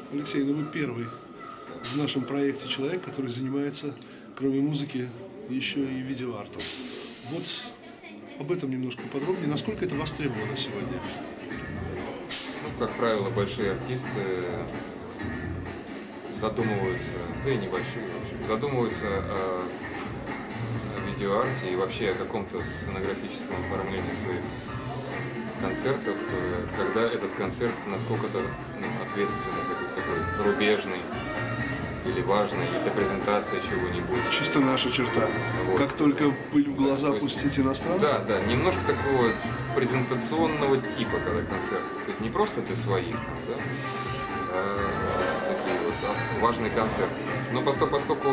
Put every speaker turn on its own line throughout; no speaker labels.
Алексей, ну вы первый в нашем проекте человек, который занимается, кроме музыки, еще и видеоартом. Вот об этом немножко подробнее. Насколько это востребовано сегодня?
Ну, как правило, большие артисты задумываются, да и небольшие, в общем, задумываются о видеоарте и вообще о каком-то сценографическом оформлении своих концертов, когда этот концерт насколько-то ответственный, какой-то такой рубежный или важный, или это презентация чего-нибудь.
Чисто наша черта.
Вот.
Как только пыль в глаза пустить иностранцев.
Да, да, немножко такого презентационного типа, когда концерт. То есть не просто для своих, там, да, а такие вот важные концерты. Но поскольку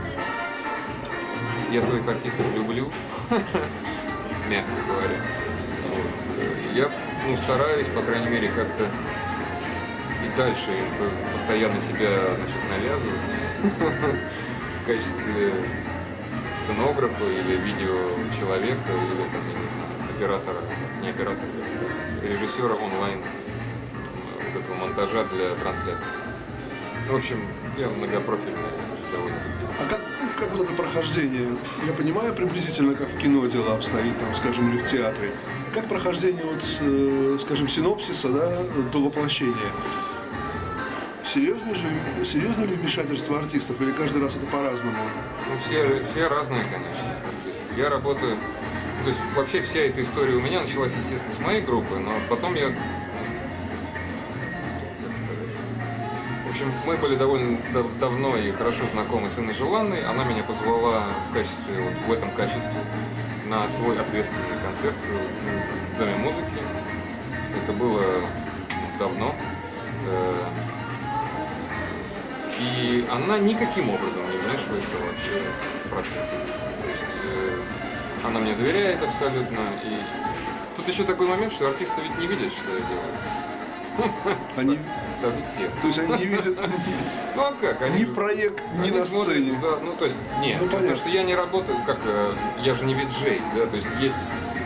я своих артистов люблю, мягко говоря, я стараюсь, по крайней мере, как-то и дальше постоянно себя, значит, навязывать в качестве сценографа или видеочеловека, или там, я не знаю, оператора, не оператора, режиссера онлайн вот этого монтажа для трансляции. В общем, я многопрофильный довольно-таки.
А как вот это прохождение? Я понимаю приблизительно, как в кино дело обстоит, там, скажем, или в театре. Как прохождение, вот, скажем, синопсиса, да, до воплощения? Серьезно ли вмешательство артистов, или каждый раз это по-разному?
Ну, все разные, конечно, артисты. Я работаю... То есть, вообще, вся эта история у меня началась, естественно, с моей группы, но потом я... В общем, мы были довольно давно и хорошо знакомы с Инной Желанной. Она меня позвала в качестве, вот в этом качестве, на свой ответственный концерт в Доме музыки. Это было давно. И она никаким образом не вмешивается вообще в процесс. То есть она мне доверяет абсолютно. И тут еще такой момент, что артисты ведь не видят, что я делаю.
Они...
Совсем.
То есть они не видят
ну а как?
ни проект, ни на сцене.
Ну то есть, нет,
ну,
потому что я не работаю, как, я же не виджей, да, то есть есть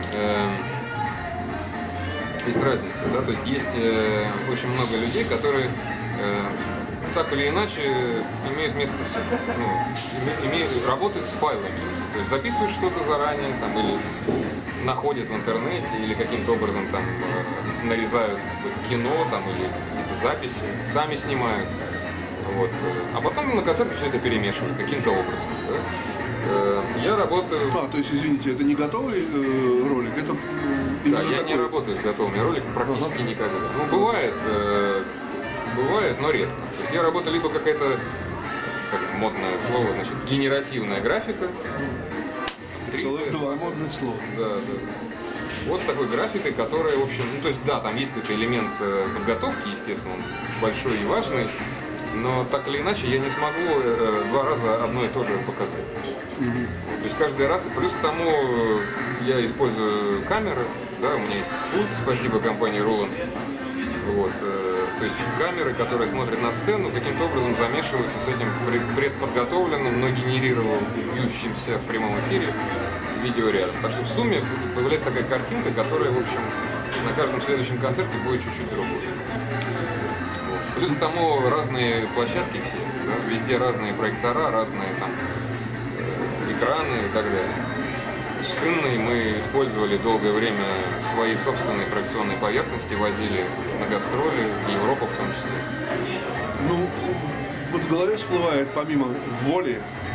разница, да, то есть есть очень много людей, которые так или иначе имеют место, работают с файлами, то есть записывают что-то заранее, там, или находят в интернете, или каким-то образом там нарезают кино, там, или какие-то записи, сами снимают, вот, а потом на концерте все это перемешивают каким-то образом, да? Я работаю...
то есть, извините, это не готовый ролик, это...
Да, я не работаю с готовыми роликами практически никогда. Ну, бывает, но редко. То есть я работаю либо какая-то, как модное слово, значит, генеративная графика.
Целых два модных слова.
Да, да. Вот с такой графикой, которая, в общем, ну, то есть, да, там есть какой-то элемент подготовки, естественно, он большой и важный, но так или иначе я не смогу два раза одно и то же показать. То есть каждый раз, плюс к тому я использую камеры, да, у меня есть пульт, спасибо компании Roland. Вот, то есть камеры, которые смотрят на сцену, каким-то образом замешиваются с этим предподготовленным, но генерирующимся в прямом эфире видеорядом. Так что в сумме появляется такая картинка, которая, в общем, на каждом следующем концерте будет чуть-чуть другой. Вот. Плюс к тому разные площадки все, да, везде разные проектора, разные там экраны и так далее. С Инной мы использовали долгое время свои собственные проекционные поверхности, возили на гастроли, в Европу в том числе.
Ну, вот в голове всплывает, помимо воли,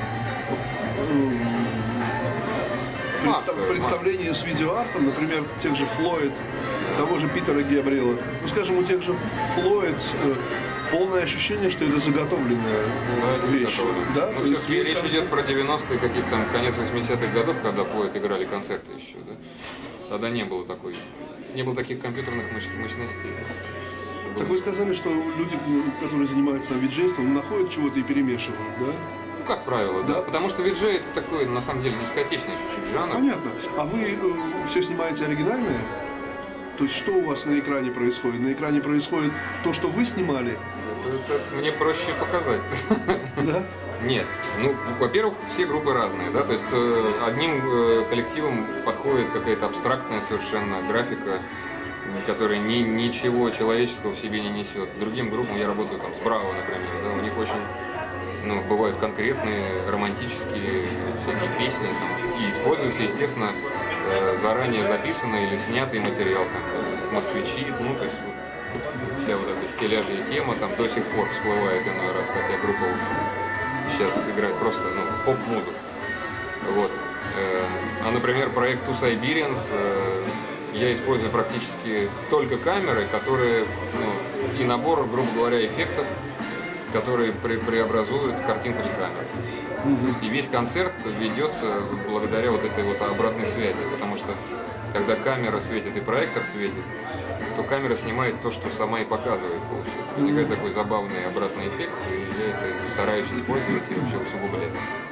представление с видеоартом, например, тех же Флойд, того же Питера Гебриэла. Ну, скажем, у тех же Флойд полное ощущение, что это заготовленная вещь. Да?
Ну, все-таки речь идет про 90-е, какие-то там конец 80-х годов, когда Флойд играли концерты еще. Да? Тогда не было таких компьютерных мощностей.
Так вы сказали, что люди, которые занимаются виджейством, находят чего-то и перемешивают, да?
Ну, как правило, да. Потому что виджей это такой, на самом деле, дискотечный чуть-чуть жанр.
Понятно. А вы все снимаете оригинальное? То есть что у вас на экране происходит? На экране происходит то, что вы снимали?
Это мне проще показать.
Да?
Нет. Ну, во-первых, все группы разные, да, то есть одним коллективом подходит какая-то абстрактная совершенно графика который ничего человеческого в себе не несет. Другим группам я работаю там с Браво, например, да, у них очень, ну, бывают конкретные романтические всякие песни, там, и используются, естественно, заранее записанный или снятый материал, там, москвичи, ну, то есть вся вот эта стиляжья тема там до сих пор всплывает иной раз, хотя группа, в общем, сейчас играет просто, ну, поп-музыку. Вот. А, например, проект Two Siberians, я использую практически только камеры, которые, ну, и набор, грубо говоря, эффектов, которые преобразуют картинку с камерой. То есть и весь концерт ведется благодаря вот этой вот обратной связи, потому что когда камера светит и проектор светит, то камера снимает то, что сама и показывает, получается. Возникает такой забавный обратный эффект, и я это стараюсь использовать и вообще усугублять.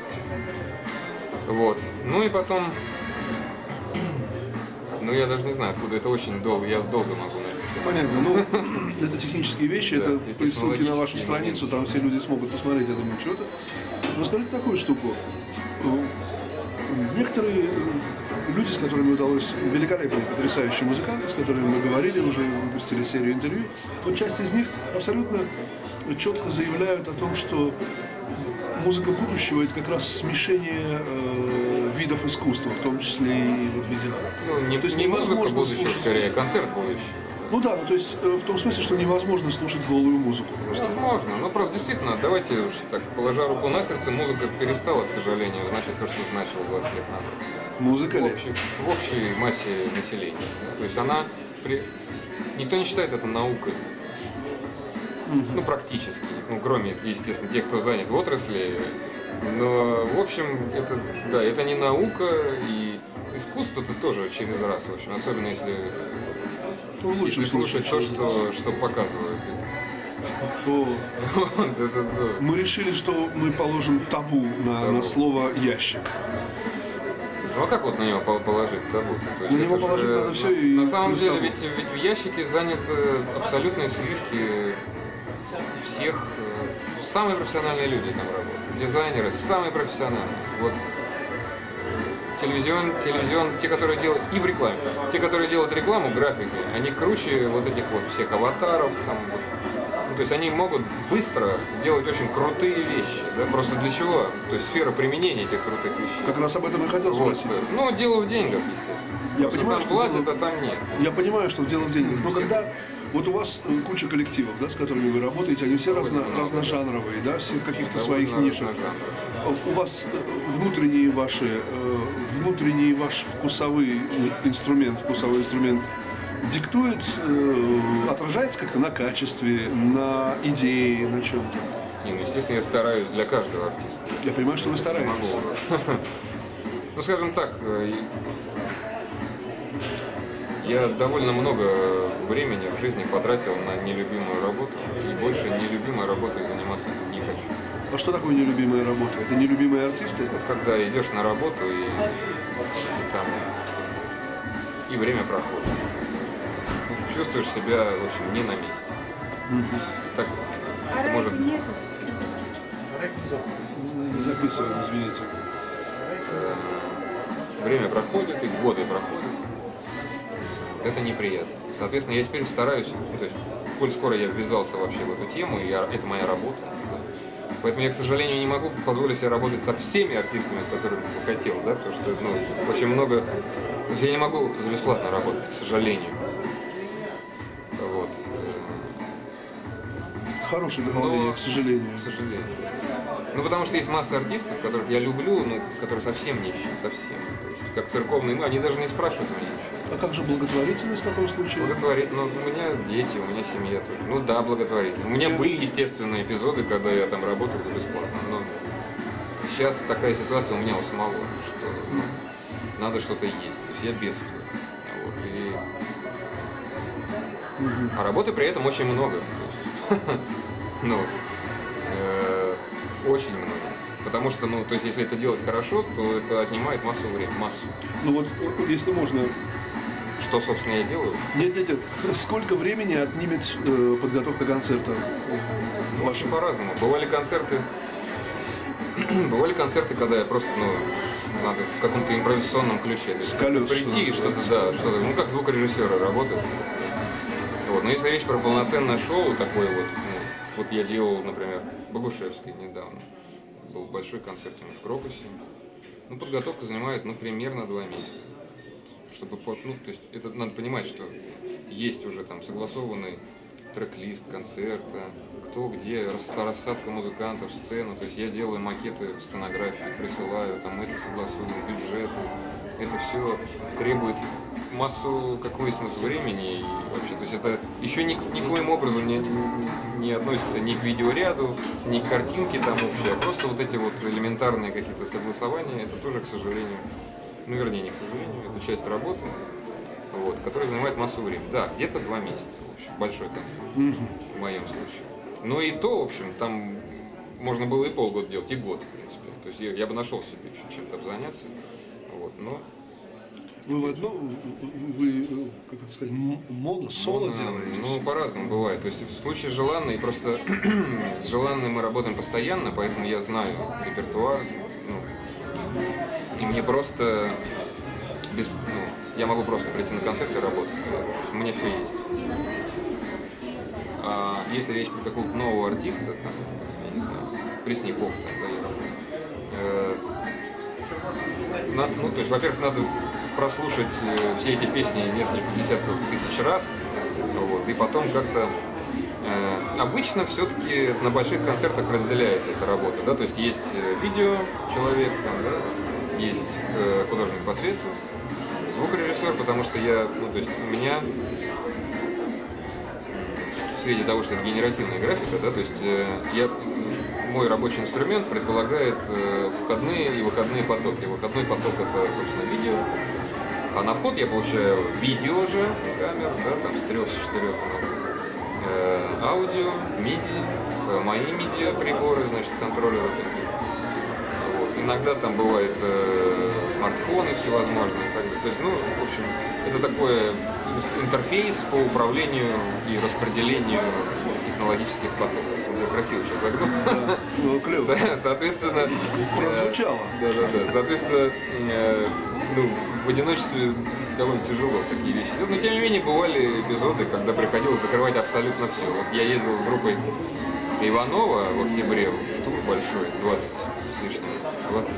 Вот. Ну и потом, ну я даже не знаю, откуда это очень долго, я долго могу на это все.
Понятно, ну это технические вещи,
Да,
это при ссылке на вашу
технологические
страницу, там все люди смогут посмотреть, я думаю, что-то. Но скажите такую штуку. Некоторые люди, с которыми удалось, великолепные, потрясающие музыканты, с которыми мы говорили, уже выпустили серию интервью, вот часть из них абсолютно четко заявляют о том, что музыка будущего — это как раз смешение видов искусства, в том числе и вот видеоарт.
Ну, не,
То есть
не музыка
невозможно
будущего,
слушать...
скорее, концерт будущего.
Ну да, ну то есть в том смысле, что невозможно слушать голую музыку просто.
Возможно, но просто действительно, давайте уж так, положа руку на сердце, музыка перестала, к сожалению, значить то, что значила 20 лет назад.
Музыка ли?
В общей массе населения. То есть она... Никто не считает это наукой. Ну, практически. Ну, кроме, естественно, тех, кто занят в отрасли. Но, в общем, это, да, это не наука, и искусство-то тоже через раз, в общем, особенно если,
Ну,
если слушать то, что показывают.
То мы решили, что мы положим табу на слово «ящик».
Ну а как вот на него положить табу? То есть
На него
это
положить
же,
надо все и
на самом
плюс
деле,
табу.
ведь в ящике заняты абсолютные сливки всех, самые профессиональные люди там работают. Дизайнеры, самые профессиональные. Вот телевизион, те, которые делают и в рекламе. Те, которые делают рекламу, графики, они круче вот этих вот всех аватаров, там, вот. Ну, то есть они могут быстро делать очень крутые вещи. Да? Просто для чего? То есть сфера применения этих крутых вещей.
Как раз об этом и хотел
Вот.
спросить.
Ну, дело в деньгах, естественно.
Я
Просто
понимаю,
там
что
платят,
дело-
а там нет.
Я понимаю, что дело в деньгах, но
Всем.
когда вот у вас куча коллективов, да, с которыми вы работаете, они все
Довольно много.
разножанровые, да, все в каких-то
Довольно
своих нишах.
разножанровые.
У вас внутренний ваш вкусовой инструмент диктует, отражается как-то на качестве, на идее, на чем-то.
Не, ну, естественно, я стараюсь для каждого артиста.
Я понимаю, что вы
Не
стараетесь.
могу. Ну, скажем так, я довольно много времени в жизни потратил на нелюбимую работу, и больше нелюбимой работой заниматься не хочу.
А что такое нелюбимая работа? Это нелюбимые артисты?
Вот когда идешь на работу и там и время проходит, чувствуешь себя, в общем, не на месте. Так,
А
это может
рэпа нету.
Не записываю, извините.
время проходит, и годы проходят. Это неприятно. Соответственно, я теперь стараюсь, ну, то есть, коль скоро я ввязался вообще в эту тему, и это моя работа. Да. Поэтому я, к сожалению, не могу позволить себе работать со всеми артистами, с которыми бы хотел, да, потому что, ну, очень много... То есть я не могу за бесплатно работать, к сожалению. Вот.
Хорошее дополнение,
Но,
к сожалению.
К сожалению. Ну, потому что есть масса артистов, которых я люблю, ну, которые совсем нищие, совсем. То есть, как церковные, они даже не спрашивают у меня ничего.
А как же благотворительность в таком случае?
Благотворительность, ну, у меня дети, у меня семья тоже. Ну да, благотворительность. У меня были, естественно, эпизоды, когда я там работал за бесплатно, но сейчас такая ситуация у меня у самого, что ну, надо что-то есть. То есть я бедствую. Вот, А работы при этом очень много. То есть, ну, очень много. Потому что, ну, то есть, если это делать хорошо, то это отнимает массу времени, массу.
Ну вот, если можно...
Что, собственно, я делаю?
Нет. Сколько времени отнимет подготовка концерта
Очень
вашего?
по-разному. Бывали концерты, когда я просто, ну, надо в каком-то импровизационном ключе. То есть
С колес,
прийти и
что
что-то, да, что-то, ну, как звукорежиссеры работают. Вот. Но если речь про полноценное шоу, такое вот, ну, вот я делал, например, Богушевской недавно. Был большой концерт у него в Крокусе. Ну, подготовка занимает, ну, примерно 2 месяца. Чтобы, ну, то есть, это надо понимать, что есть уже там согласованный трек-лист концерта, кто где, рассадка музыкантов, сцена. То есть я делаю макеты сценографии, присылаю, там это согласую, бюджеты. Это все требует массу, как выяснилось, времени и вообще, то есть это еще никоим образом не относится ни к видеоряду, ни к картинке там общей, а просто вот эти вот элементарные какие-то согласования, это тоже, к сожалению, ну вернее не к сожалению, это часть работы, вот, которая занимает массу времени. Да, где-то 2 месяца, в общем, большой концерт, в моем случае. Но и то, в общем, там можно было и полгода делать, и год, в принципе. То есть я бы нашел себе чем-то заняться, вот, но...
Вы как это сказать, соло делаете?
Ну, по-разному бывает. То есть в случае с Желанной, просто с Желанной мы работаем постоянно, поэтому я знаю репертуар. Ну, и мне просто я могу просто прийти на концерт и работать. У меня все есть. А если речь про какого-то нового артиста, там, я не знаю, Пресняков, там, да, я работаю. Ну, то есть, во-первых, надо прослушать все эти песни несколько десятков тысяч раз, вот, и потом как-то обычно все-таки на больших концертах разделяется эта работа, да, то есть есть видео человек, там, да, есть художник по свету, звукорежиссер, потому что то есть у меня в свете того, что это генеративная графика, да, то есть мой рабочий инструмент предполагает входные и выходные потоки. Выходной поток — это, собственно, видео. А на вход я получаю видео же с камер, да, там с 3, с 4 аудио, MIDI, мои MIDI приборы, значит, контроллеры. Вот. Иногда там бывают смартфоны всевозможные. Так далее. То есть, ну, в общем, это такой интерфейс по управлению и распределению технологических потоков. Я красиво сейчас загнул.
Да, ну, клево.
Соответственно...
Прозвучало.
Да. Соответственно, ну, в одиночестве довольно тяжело такие вещи. Но, тем не менее, бывали эпизоды, когда приходилось закрывать абсолютно все. Вот я ездил с группой Иванова в октябре в тур большой, 20 с лишним, 20.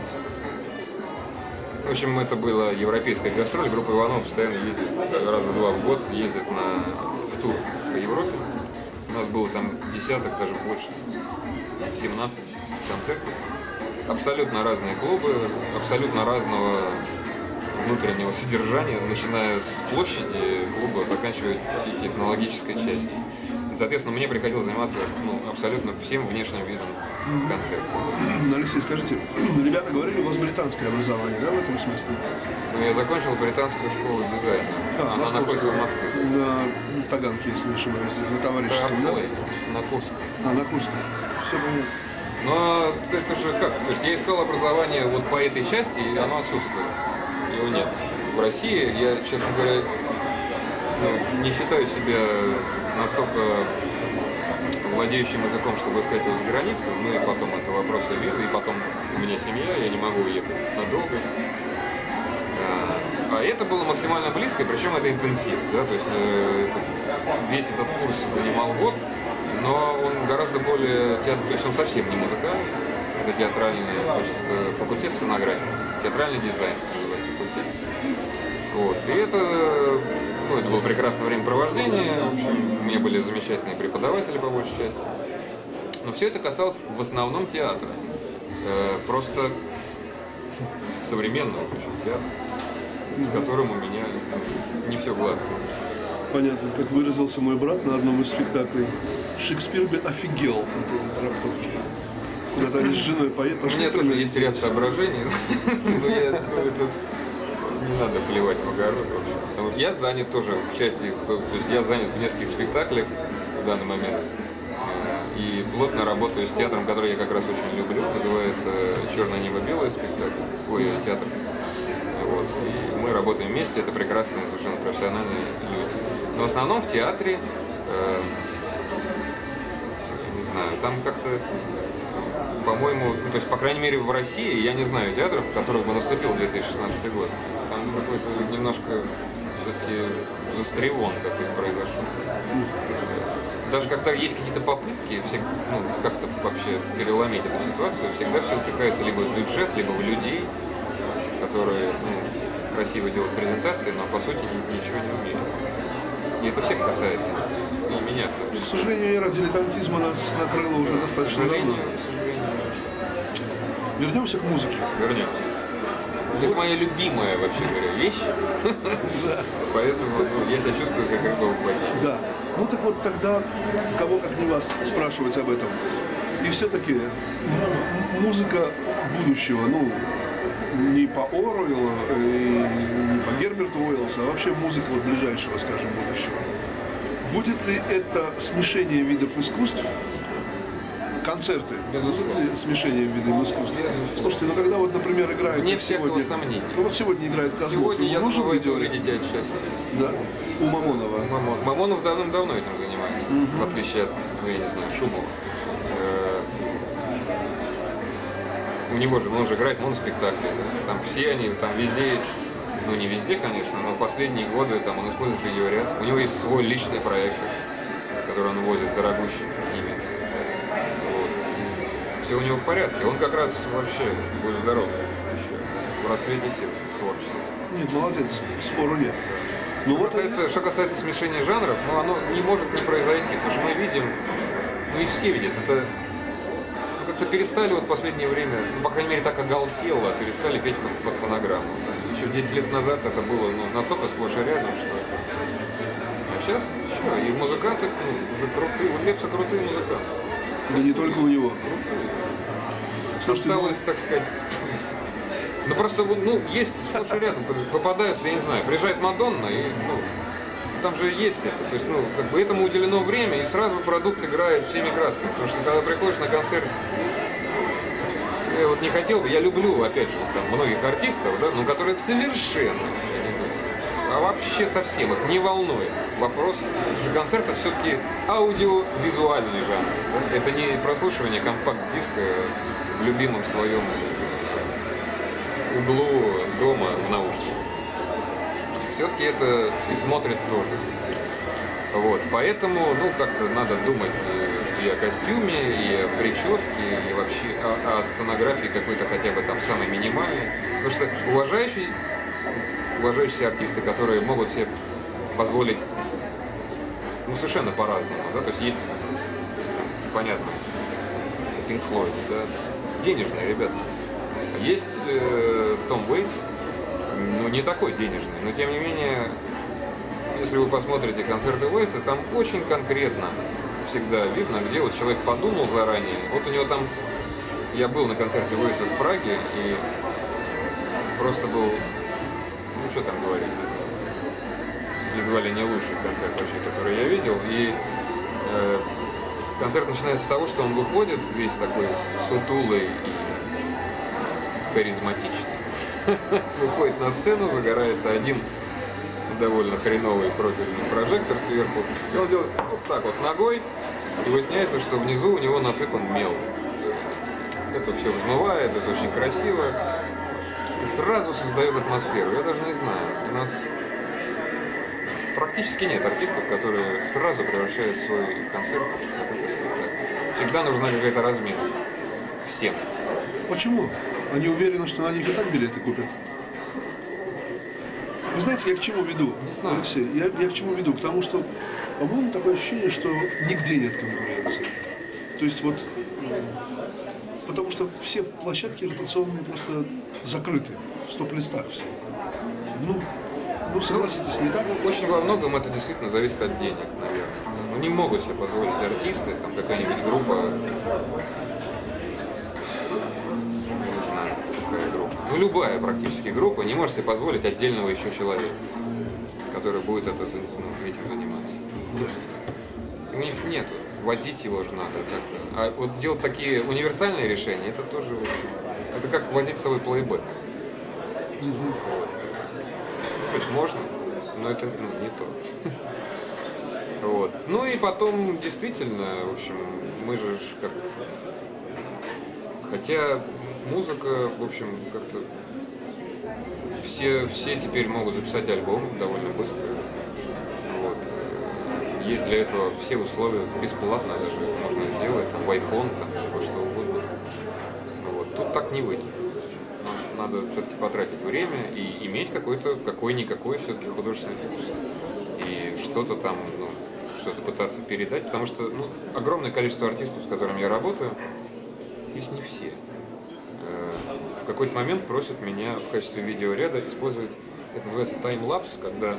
В общем, это была европейская гастроль. Группа Иванова постоянно ездит, раза 2 в год ездит в тур по Европе. У нас было там десяток, даже больше, 17 концертов. Абсолютно разные клубы, абсолютно разного внутреннего содержания, начиная с площади клуба, заканчивая технологической частью. И, соответственно, мне приходилось заниматься абсолютно всем внешним видом концерта.
Алексей, скажите, ребята говорили, у вас британское образование, да, в этом смысле?
Ну, я закончил британскую школу дизайна. Она находится в Москве.
На Таганке, если не ошибаюсь, на Товарищеском, да?
На Курском.
На Курском. Все понятно.
Но это же как? То есть я искал образование вот по этой части, и оно отсутствует. Его нет. В России я, честно говоря, не считаю себя настолько владеющим языком, чтобы искать его за границей. Ну и потом это вопросы визы, и потом у меня семья, я не могу уехать надолго. А это было максимально близко, причем это интенсив. Да? То есть весь этот курс занимал год, но он гораздо более... То есть он совсем не музыкальный, это театральный, то есть это факультет сценографии, театральный дизайн называется факультет. Вот. И это было прекрасное времяпровождение, в общем, у меня были замечательные преподаватели по большей части. Но все это касалось в основном театра, просто современного театра, с которым у меня не все гладко.
Понятно, как выразился мой брат на одном из спектаклей. Шекспир бы офигел от этой трактовки. Куда-то они с женой пошли.
У меня тоже есть ряд соображений, но это не надо плевать в огород. Я занят тоже в части, то есть я занят в нескольких спектаклях в данный момент. И плотно работаю с театром, который я как раз очень люблю. Называется «Черное небо, белое» спектакль. Театр. Вот. И мы работаем вместе, это прекрасные, совершенно профессиональные люди. Но в основном в театре, не знаю, там как-то, по-моему, то есть, по крайней мере, в России я не знаю театров, в которых бы наступил 2016 год. Там какой-то немножко все-таки застревон какой-то произошел. Даже когда есть какие-то попытки ну, как-то вообще переломить эту ситуацию, всегда все утыкается либо в бюджет, либо в людей, которые красиво делают презентации, но по сути ничего не умеют. И это всех касается. И меня тоже.
К сожалению, эра дилетантизма нас накрыла уже достаточно давно. Вернемся к музыке.
Вернемся. Вот. Это моя любимая, вообще говоря, вещь. Поэтому я себя чувствую как рыба в воде.
Да. Ну так вот тогда, кого как не вас спрашивать об этом? И все-таки музыка будущего, ну, не по Оруэллу, не по Герберту Уэллсу, а вообще музыка вот ближайшего, скажем, будущего. Будет ли это смешение видов искусств? Концерты. Будут ли смешение видов искусств? Слушайте, ну когда вот, например, играет...
Нет всякого сомнения.
Ну вот сегодня играет Козлов.
Сегодня я думаю, это увидите отчасти.
Да? У Мамонова.
Мамонов давным-давно этим занимается, в отличие от, ну я не знаю, Шумова. У него же, он же играет моноспектакли, да? Там все они, там везде есть, ну не везде, конечно, но последние годы там он использует видеоряд. У него есть свой личный проект, который он возит, дорогущий немец. Вот. Все у него в порядке. Он как раз вообще, будь здоров, еще в рассвете сил творчества.
Нет, молодец, спору нет. Ну,
Что касается смешения жанров, ну оно не может не произойти, потому что мы видим, ну и все видят, это как-то перестали вот в последнее время, ну, по крайней мере так оголтело, перестали петь под фонограмму. Еще 10 лет назад это было настолько сплошь и рядом, что... А сейчас что, и музыканты уже крутые, у Лепса крутые музыканты.
Да не только у него.
Слушайте, осталось, так сказать... Ну просто, есть сплошь и рядом, попадаются, я не знаю, приезжает Мадонна, и, там же есть это, то есть, как бы этому уделено время, и сразу продукт играет всеми красками, потому что когда приходишь на концерт, я вот не хотел бы, я люблю, опять же, там, многих артистов, да, но которые совершенно вообще не думают, а вообще совсем их не волнует вопрос, потому что концерт это все-таки аудиовизуальный жанр, да? Это не прослушивание компакт-диска в любимом своем углу дома в наушниках. Все-таки это и смотрят тоже. Вот. Поэтому, как-то надо думать и о костюме, и о прическе, и вообще о сценографии какой-то хотя бы там самой минимальной. Потому что уважающиеся артисты, которые могут себе позволить совершенно по-разному, да, то есть есть, понятно, Pink Floyd, да, денежные ребята. Есть Том Уэйтс, не такой денежный, но тем не менее, если вы посмотрите концерты Уэйтса, там очень конкретно всегда видно, где вот человек подумал заранее. Вот у него там, я был на концерте Уэйтса в Праге, и просто был, что там говорить, едва ли не лучший концерт вообще, который я видел. И концерт начинается с того, что он выходит, весь такой сутулый и харизматичный. Выходит на сцену, загорается один довольно хреновый профильный прожектор сверху, и он делает вот так вот ногой, и выясняется, что внизу у него насыпан мел. Это все взмывает, это очень красиво, и сразу создает атмосферу. Я даже не знаю, у нас практически нет артистов, которые сразу превращают свой концерт в какой-то спектакль. Всегда нужна какая-то разминка. Всем.
Почему? Они уверены, что на них и так билеты купят. Вы знаете, я к чему веду, Алексей? Я к чему веду? К тому, что, по-моему, такое ощущение, что нигде нет конкуренции. То есть вот, потому что все площадки ротационные просто закрыты, в стоп-листах все. Согласитесь, не так?
Очень во многом это действительно зависит от денег, наверное. Не могут себе позволить артисты, там какая-нибудь группа. Любая практически группа не может себе позволить отдельного еще человека, который будет этим заниматься. У них нет, возить его же надо как-то. А вот делать такие универсальные решения, это тоже, в общем, это как возить с собой плейбэк. То есть можно, но это не то. Вот. Ну и потом, действительно, в общем, мы же как... Хотя музыка, в общем, как-то все теперь могут записать альбом довольно быстро. Вот. Есть для этого все условия, бесплатно даже это можно сделать, там, в iPhone, там, во что угодно. Вот. Тут так не выйдет. Надо все-таки потратить время и иметь какой-никакой все-таки художественный вкус. И что-то там, что-то пытаться передать, потому что огромное количество артистов, с которыми я работаю, есть не все. В какой-то момент просят меня в качестве видеоряда использовать, это называется таймлапс, когда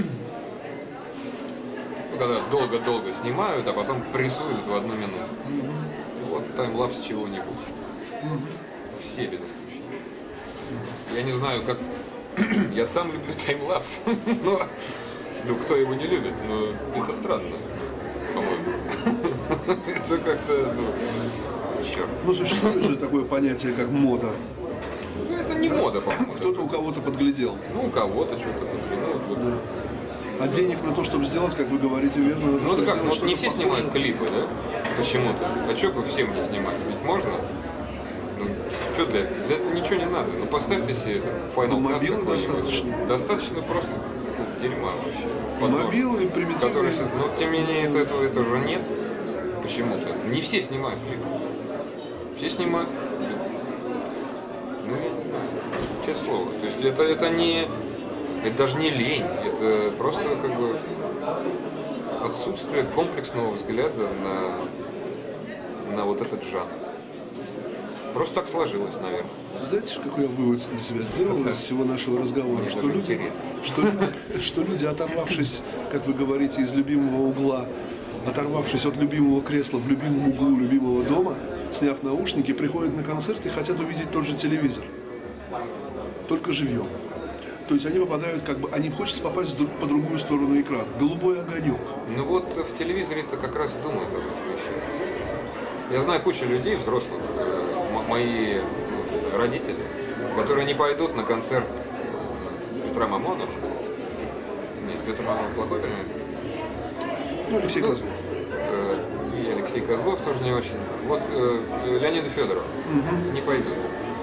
долго-долго снимают, а потом прессуют в 1 минуту. Вот таймлапс чего-нибудь. Все без исключения. Я не знаю, как... Я сам люблю таймлапс, но кто его не любит, но это странно, по-моему. Это как-то, черт.
Ну, существует же такое понятие, как мода.
Это не мода, по-моему.
Кто-то у кого-то подглядел.
У кого-то что-то подглядел.
А денег на то, чтобы сделать, как вы говорите, верно?
Это как, не все снимают клипы, да? Почему-то. А что бы всем не снимать? Ведь можно? Что для этого ничего не надо. Поставьте себе Final Cut какой-нибудь. Достаточно просто дерьма вообще.
Мобилы, примитивные.
Но тем не менее этого же нет. Почему-то. Не все снимают клипы. Все снимают. Я не знаю. Честное слово. То есть это даже не лень. Это просто как бы отсутствие комплексного взгляда на вот этот жанр. Просто так сложилось, наверное.
Знаете, какой я вывод для себя сделал из всего нашего разговора? Что люди, оторвавшись, как вы говорите, из любимого угла, оторвавшись от любимого кресла в любимом углу любимого дома, сняв наушники, приходят на концерт и хотят увидеть тот же телевизор. Только живьем. То есть они попадают, они хочется попасть по другую сторону экрана. Голубой огонек.
В телевизоре-то как раз думают об этих вещах. Я знаю кучу людей, взрослых, мои родители, которые не пойдут на концерт Петра Мамонова. Нет, Петр Мамонов плохой пример.
Алексей Козлов.
И Алексей Козлов тоже не очень. Леонида Федорова не пойдут.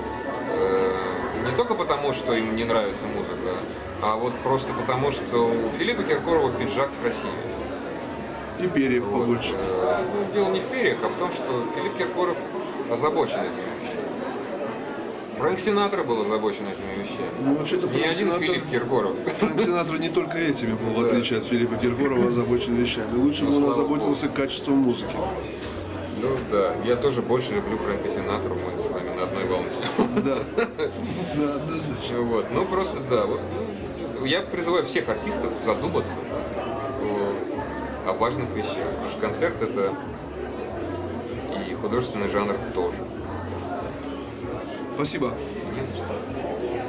Не только потому, что им не нравится музыка, а просто потому, что у Филиппа Киркорова пиджак красивее.
И перьев побольше.
Дело не в перьях, а в том, что Филипп Киркоров озабочен этими вещами. Фрэнк Синатра был озабочен этими вещами.
Вообще-то
не один Филипп Киркоров.
Фрэнк Синатра не только этими был, в отличие от Филиппа Киркорова, озабочен вещами. Лучше бы он озаботился качеством музыки.
Да, я тоже больше люблю Фрэнка Синатру, мы с вами на одной волне.
Да, однозначно.
Просто да. Я призываю всех артистов задуматься о важных вещах. Потому что концерт — это и художественный жанр тоже.
Спасибо.
Не за что.